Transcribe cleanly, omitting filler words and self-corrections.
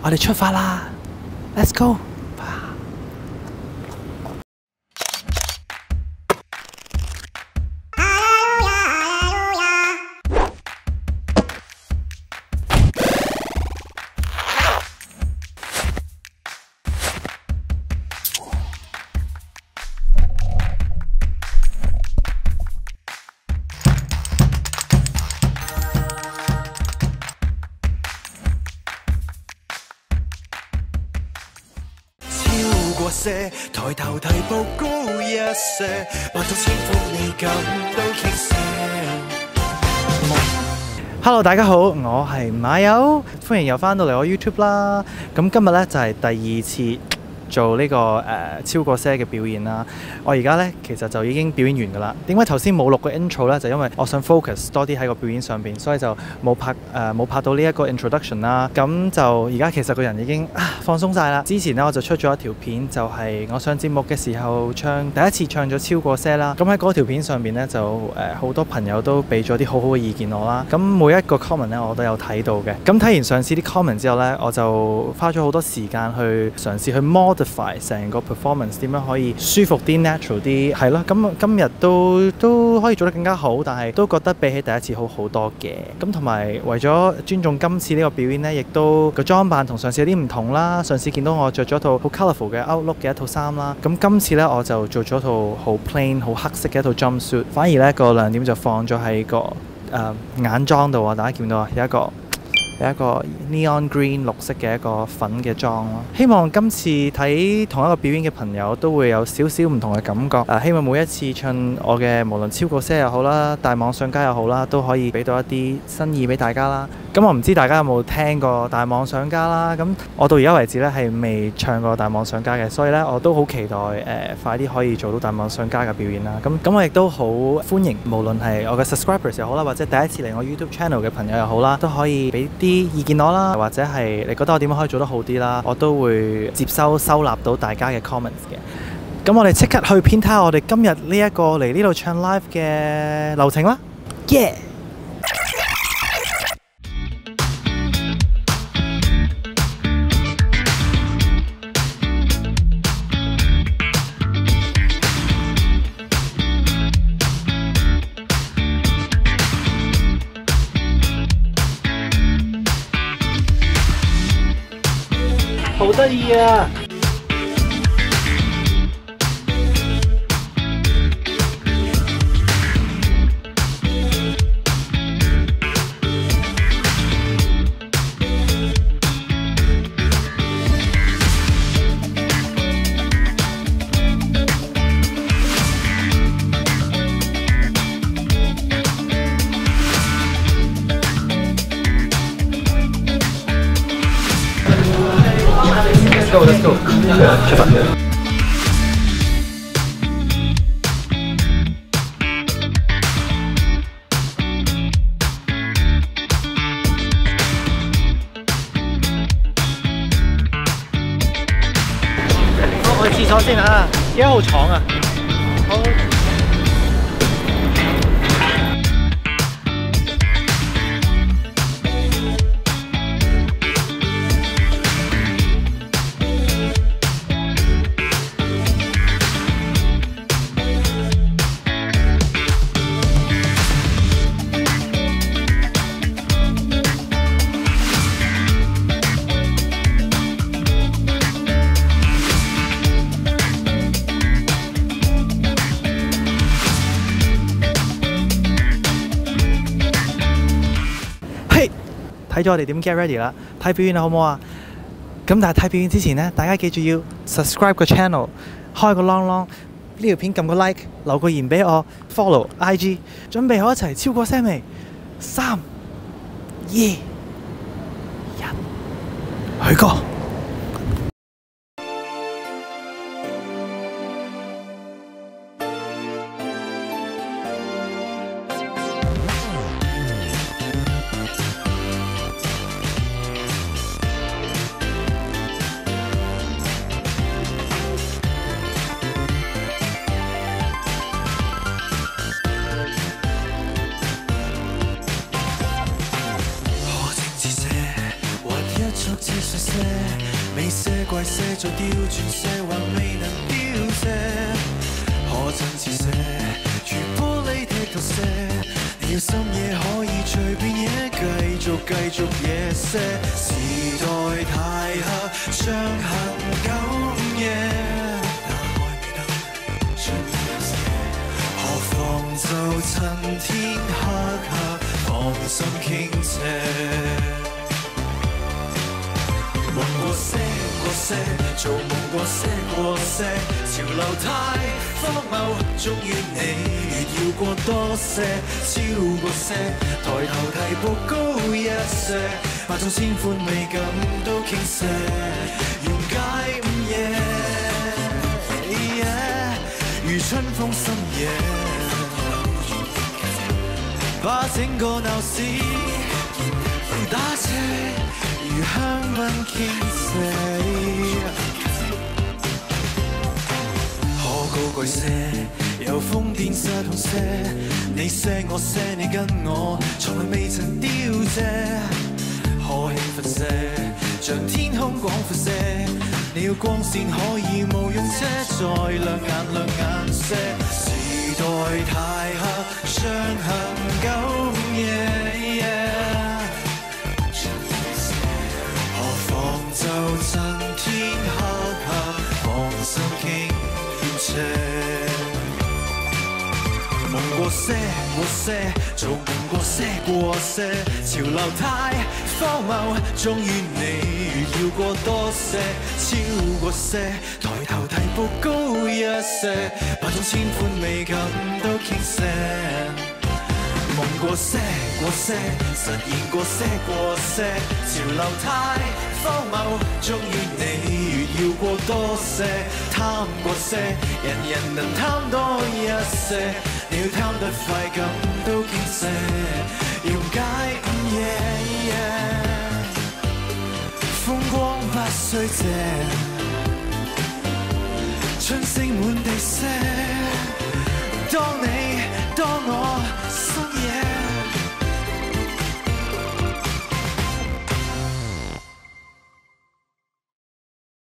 我哋出發啦 ！Let's go！抬頭睇步高一些，或到清風你感到傾瀉。Hello， 大家好，我係馬友，歡迎又翻到嚟我 YouTube 啦。咁今日咧就係第2次做呢個超過些嘅表演啦。我而家咧其實就已經表演完㗎啦。點解頭先冇錄個 intro 咧？就因為我想 focus 多啲喺個表演上邊，所以就冇拍到呢一個 introduction 啦。咁就而家其實個人已經放鬆晒啦。之前咧我就出咗一條片，就係我上節目嘅時候第一次唱咗超過些啦。咁喺嗰條片上邊咧就好多朋友都俾咗啲好好嘅意見我啦。咁每一個 comment 咧我都有睇到嘅。咁睇完上次啲 comment 之後咧，我就花咗好多時間去嘗試去 modify 成個 performance 點樣可以舒服啲 natural 啲，係咯。咁今日都可以做得更加好，但係都覺得比起第一次好好多嘅。咁同埋為咗尊重今次呢個表演呢，亦都個裝扮同上次有啲唔同啦。上次見到我着咗套好 colourful 嘅 outlook 嘅一套衫啦，咁今次呢，我就做咗套好 plain 好黑色嘅一套 jumpsuit， 反而呢個亮點就放咗喺個眼妝度啊！大家見到啊，有一個 neon green 綠色嘅一個粉嘅妝咯。希望今次睇同一個表演嘅朋友都會有少少唔同嘅感覺。希望每一次唱我嘅無論超過些又好啦，大網上家又好啦，都可以俾到一啲新意俾大家啦。咁我唔知大家有冇聽過大網上家啦。咁我到而家為止咧係未唱過大網上家嘅，所以咧我都好期待快啲可以做到大網上家嘅表演啦。咁我亦都好歡迎，無論係我嘅 subscribers 又好啦，或者第一次嚟我 YouTube channel 嘅朋友又好啦，都可以俾啲意見我啦，或者係你覺得我點樣可以做得好啲啦，我都會收納到大家嘅 comments 嘅。咁我哋即刻去片睇下我哋今日呢一個嚟呢度唱 live 嘅流程啦。耶！好得意啊！Let's go， 出發。我去廁所先啊！而家好闖啊！好。睇咗我哋點 get ready 啦，睇表演啦好唔好啊？咁但係睇表演之前呢，大家記住要 subscribe 個 channel， 開個 long 呢條片撳個 like， 留個言俾我 ，follow IG， 準備好一齊超過些未？3、2、1，去歌！ 得這碎些，美些怪些，再刁鑽些，還未能凋謝。可真似些，如玻璃剔透些。你要深夜可以隨便野，繼續野些。時代太黑，像恆久午夜。打開美燈，將你有些，何妨就趁天黑，放心傾斜。夢過些，做夢過些，潮流太荒謬，終於你越要過多些，超過些，抬頭提步高一些，百種千款美感都傾瀉，溶解午夜，如春風深夜，把整個鬧市打斜。如香檳傾瀉，可高貴些，有瘋癲失控些，你些我些，你跟我從來未曾凋謝，可興奮些，像天空廣闊些，你要光線可以無用些，再亮眼些，時代太黑，像恆久午夜。就趁天黑，放心傾斜。夢過些，做夢過些，潮流太荒謬，終於你要過多些，超過些，抬頭提步高一些，百種千款美感都傾瀉。夢過些，實現過些，潮流太荒謬，終於你越要過多些，貪過些，人能貪多一些，你要貪得快感都傾瀉，溶解午夜，風光不需借，春聲滿地些，當你